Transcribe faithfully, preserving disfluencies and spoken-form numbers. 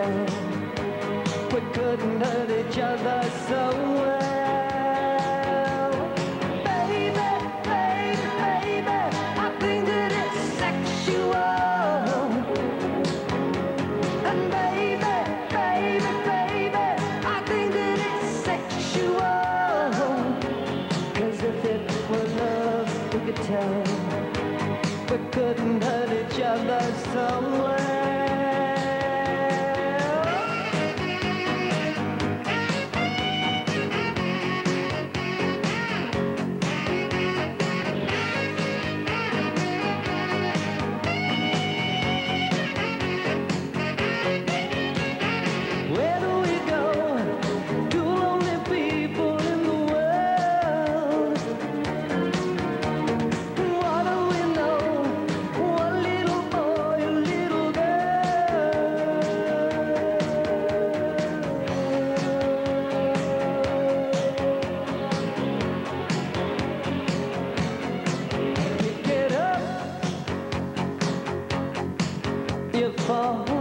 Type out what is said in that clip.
tell. We couldn't hurt each other so well. Baby, baby, baby, I think that it's sexual. And baby, baby, baby, I think that it's sexual. 'Cause if it were love, we could tell. We couldn't hurt each other so well. Where do we go? Two lonely people in the world. What do we know? One little boy, a little girl. You get up, you fall.